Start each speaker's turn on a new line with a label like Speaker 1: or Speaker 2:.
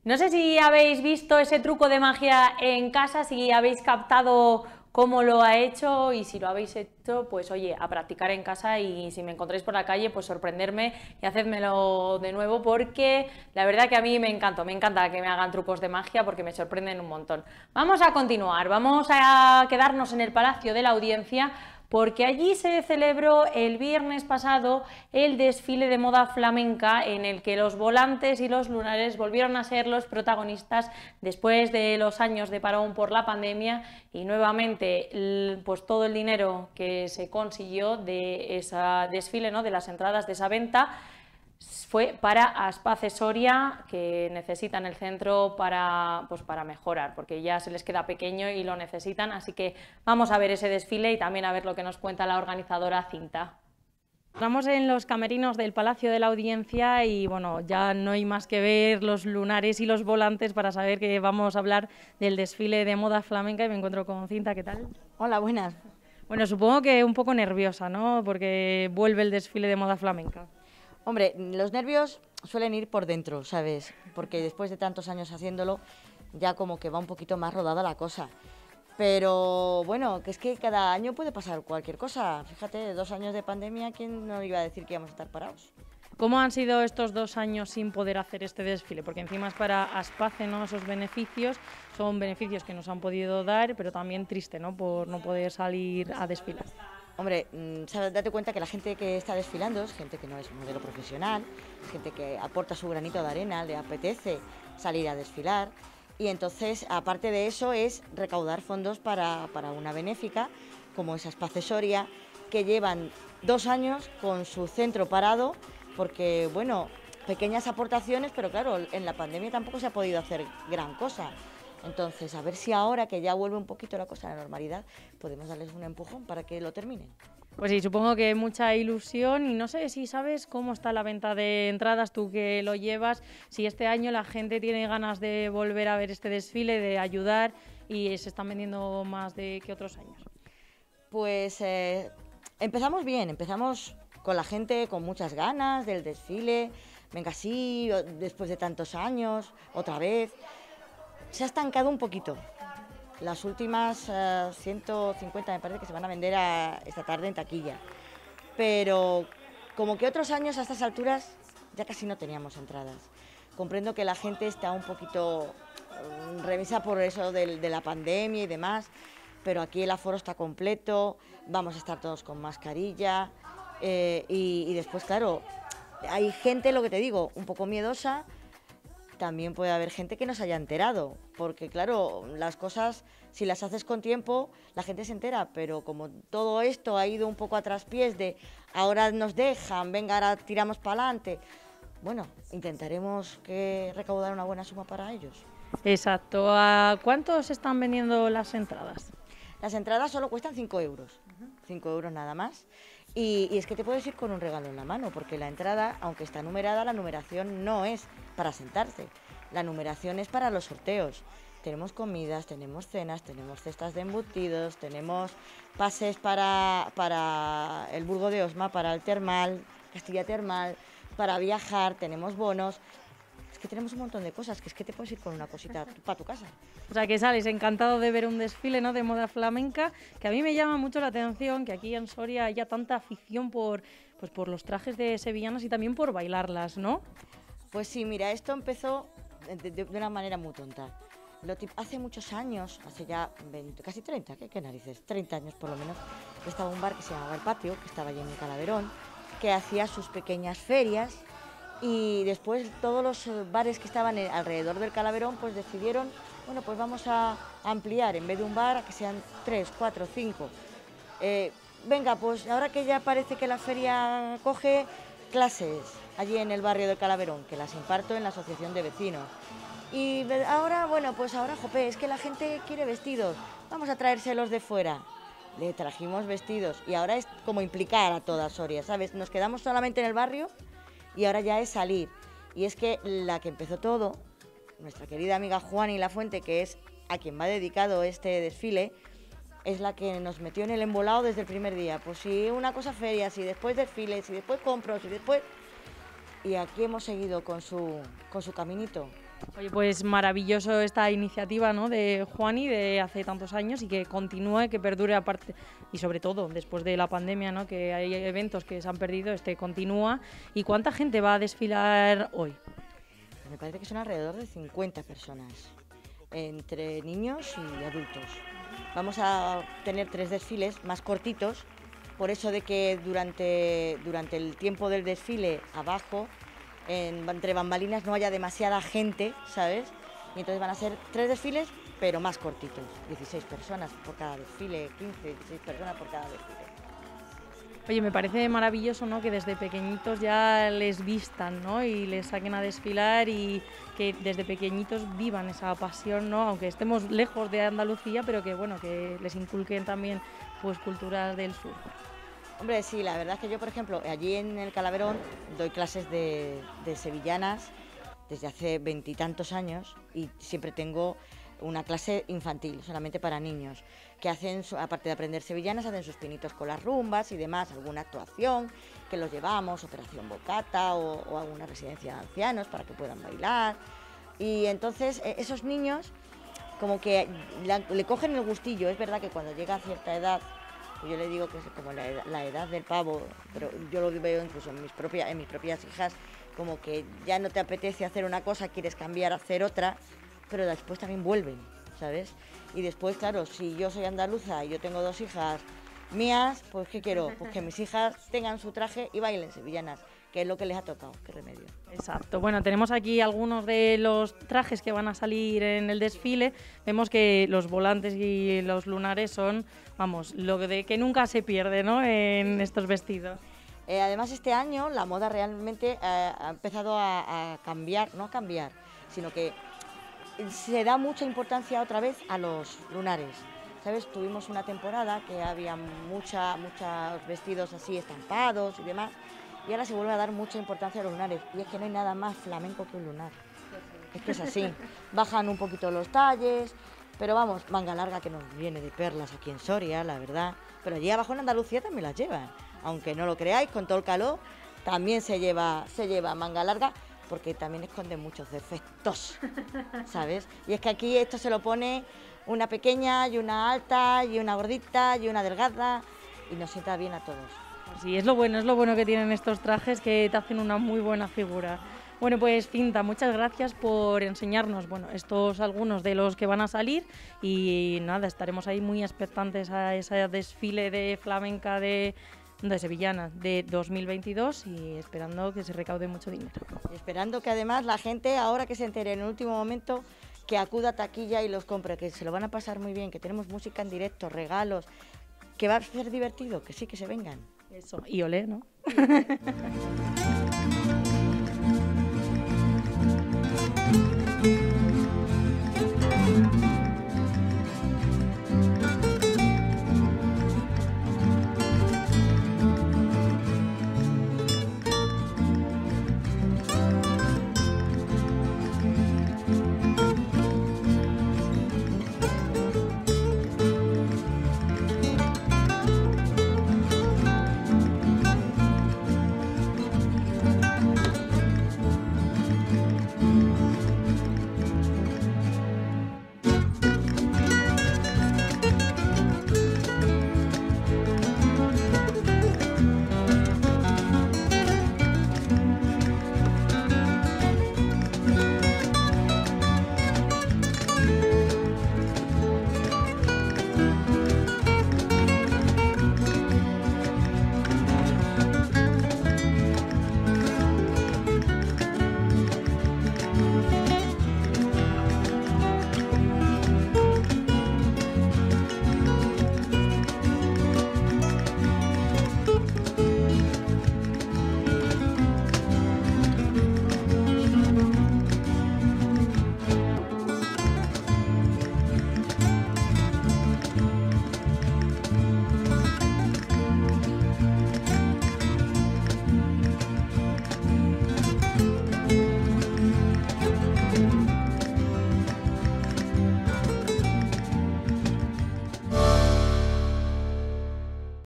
Speaker 1: No sé si habéis visto ese truco de magia en casa, si habéis captado cómo lo ha hecho y si lo habéis hecho, pues oye, a practicar en casa y si me encontráis por la calle, pues sorprenderme y hacedmelo de nuevo porque la verdad que a mí me encanta que me hagan trucos de magia porque me sorprenden un montón. Vamos a continuar, vamos a quedarnos en el Palacio de la Audiencia porque allí se celebró el viernes pasado el desfile de moda flamenca en el que los volantes y los lunares volvieron a ser los protagonistas después de los años de parón por la pandemia y nuevamente pues todo el dinero que se consiguió de ese desfile, ¿no?, de las entradas de esa venta, fue para Aspa Accesoria, que necesitan el centro para mejorar, porque ya se les queda pequeño y lo necesitan, así que vamos a ver ese desfile y también a ver lo que nos cuenta la organizadora Cinta. Estamos en los camerinos del Palacio de la Audiencia y bueno, ya no hay más que ver los lunares y los volantes para saber que vamos a hablar del desfile de moda flamenca y me encuentro con Cinta, ¿qué tal?
Speaker 2: Hola, buenas.
Speaker 1: Bueno, supongo que un poco nerviosa, ¿no?, porque vuelve el desfile de moda flamenca.
Speaker 2: Hombre, los nervios suelen ir por dentro, ¿sabes? Porque después de tantos años haciéndolo, ya como que va un poquito más rodada la cosa. Pero bueno, que es que cada año puede pasar cualquier cosa. Fíjate, 2 años de pandemia, ¿quién no iba a decir que íbamos a estar parados?
Speaker 1: ¿Cómo han sido estos 2 años sin poder hacer este desfile? Porque encima es para Aspace, ¿no?, esos beneficios, son beneficios que nos han podido dar, pero también triste, ¿no?, por no poder salir a desfilar.
Speaker 2: Hombre, ¿sabes? Date cuenta que la gente que está desfilando es gente que no es modelo profesional, es gente que aporta su granito de arena, le apetece salir a desfilar. Y entonces, aparte de eso, es recaudar fondos para una benéfica, como esa Aspa Accesoria, que llevan 2 años con su centro parado, porque, bueno, pequeñas aportaciones, pero claro, en la pandemia tampoco se ha podido hacer gran cosa. Entonces, a ver si ahora que ya vuelve un poquito la cosa a la normalidad, podemos darles un empujón para que lo terminen.
Speaker 1: Pues sí, supongo que mucha ilusión y no sé si sabes cómo está la venta de entradas, tú que lo llevas, si este año la gente tiene ganas de volver a ver este desfile, de ayudar y se están vendiendo más que otros años.
Speaker 2: Pues empezamos bien, empezamos con la gente con muchas ganas del desfile, venga sí, después de tantos años, otra vez. Se ha estancado un poquito. Las últimas 150 me parece que se van a vender esta tarde en taquilla. Pero como que otros años a estas alturas ya casi no teníamos entradas. Comprendo que la gente está un poquito remisa por eso de la pandemia y demás, pero aquí el aforo está completo, vamos a estar todos con mascarilla y después, claro, hay gente, lo que te digo, un poco miedosa. También puede haber gente que no se haya enterado, porque claro, las cosas, si las haces con tiempo, la gente se entera, pero como todo esto ha ido un poco a traspiés de ahora nos dejan, venga, ahora tiramos para adelante, bueno, intentaremos recaudar una buena suma para ellos.
Speaker 1: Exacto. ¿A cuánto se están vendiendo las entradas?
Speaker 2: Las entradas solo cuestan 5 euros, 5 euros nada más. Y es que te puedes ir con un regalo en la mano, porque la entrada, aunque está numerada, la numeración no es para sentarse, la numeración es para los sorteos. Tenemos comidas, tenemos cenas, tenemos cestas de embutidos, tenemos pases para el Burgo de Osma, para el Termal, Castilla Termal, para viajar, tenemos bonos. Es que tenemos un montón de cosas, que es que te puedes ir con una cosita para tu casa.
Speaker 1: O sea que sales encantado de ver un desfile, ¿no?, de moda flamenca, que a mí me llama mucho la atención que aquí en Soria haya tanta afición por los trajes de sevillanas y también por bailarlas, ¿no?
Speaker 2: Pues sí, mira, esto empezó de una manera muy tonta. Hace muchos años, hace ya 20, casi 30, ¿qué narices? 30 años por lo menos, estaba un bar que se llamaba El Patio, que estaba allí en el Calaverón, que hacía sus pequeñas ferias. Y después todos los bares que estaban alrededor del Calaverón pues decidieron, bueno, pues vamos a ampliar, en vez de un bar, a que sean 3, 4, 5. Venga, pues ahora que ya parece que la feria coge clases allí en el barrio del Calaverón, que las imparto en la asociación de vecinos. Y ahora, bueno, pues ahora, jope, es que la gente quiere vestidos, vamos a traérselos de fuera. Le trajimos vestidos y ahora es como implicar a toda Soria, ¿sabes? Nos quedamos solamente en el barrio. Y ahora ya es salir. Y es que la que empezó todo, nuestra querida amiga Juani Lafuente, que es a quien va dedicado este desfile, es la que nos metió en el embolado desde el primer día. Pues si una cosa feria, si después desfiles, si después compros, si después... Y aquí hemos seguido con su caminito.
Speaker 1: Oye, pues maravilloso esta iniciativa, ¿no?, de Juani de hace tantos años y que continúe, que perdure aparte y sobre todo después de la pandemia, ¿no?, que hay eventos que se han perdido, continúa. ¿Y cuánta gente va a desfilar hoy?
Speaker 2: Me parece que son alrededor de 50 personas, entre niños y adultos. Vamos a tener 3 desfiles más cortitos, por eso de que durante el tiempo del desfile abajo, entre bambalinas, no haya demasiada gente, ¿sabes? Y entonces van a ser 3 desfiles, pero más cortitos, 16 personas por cada desfile, 15, 16 personas por cada desfile.
Speaker 1: Oye, me parece maravilloso, ¿no?, que desde pequeñitos ya les vistan, ¿no?, y les saquen a desfilar y que desde pequeñitos vivan esa pasión, ¿no?, aunque estemos lejos de Andalucía, pero que bueno, que les inculquen también pues culturas del sur.
Speaker 2: Hombre, sí, la verdad es que yo, por ejemplo, allí en el Calaverón doy clases de sevillanas desde hace 20 y tantos años y siempre tengo una clase infantil, solamente para niños, que hacen, aparte de aprender sevillanas, hacen sus pinitos con las rumbas y demás, alguna actuación que los llevamos, Operación Bocata o alguna residencia de ancianos para que puedan bailar. Y entonces esos niños como que le cogen el gustillo. Es verdad que cuando llega a cierta edad, yo le digo que es como la edad del pavo, pero yo lo veo incluso en mis propias hijas, como que ya no te apetece hacer una cosa, quieres cambiar a hacer otra, pero después también vuelven, ¿sabes? Y después, claro, si yo soy andaluza y yo tengo 2 hijas mías, pues ¿qué quiero? Pues que mis hijas tengan su traje y bailen sevillanas, que es lo que les ha tocado, qué remedio.
Speaker 1: Exacto. Bueno, tenemos aquí algunos de los trajes que van a salir en el desfile. Vemos que los volantes y los lunares son, vamos, lo de que nunca se pierde, ¿no?, en estos vestidos.
Speaker 2: Además, este año la moda realmente ha empezado a cambiar, no a cambiar, sino que se da mucha importancia otra vez a los lunares. ¿Sabes? Tuvimos una temporada que había muchos vestidos así estampados y demás, y ahora se vuelve a dar mucha importancia a los lunares. Y es que no hay nada más flamenco que un lunar. Es que es así. Bajan un poquito los talles, pero vamos, manga larga que nos viene de perlas aquí en Soria, la verdad. Pero allí abajo en Andalucía también las llevan. Aunque no lo creáis, con todo el calor, también se lleva manga larga, porque también esconde muchos defectos, ¿sabes? Y es que aquí esto se lo pone una pequeña y una alta y una gordita y una delgada y nos sienta bien a todos.
Speaker 1: Sí, es lo bueno que tienen estos trajes, que te hacen una muy buena figura. Bueno, pues Cinta, muchas gracias por enseñarnos, bueno, estos algunos de los que van a salir y nada, estaremos ahí muy expectantes a ese desfile de flamenca de sevillanas de 2022 y esperando que se recaude mucho dinero.
Speaker 2: Esperando que además la gente, ahora que se entere en el último momento, que acuda a taquilla y los compre, que se lo van a pasar muy bien, que tenemos música en directo, regalos, que va a ser divertido, que sí, que se vengan.
Speaker 1: Eso, y olé, ¿no?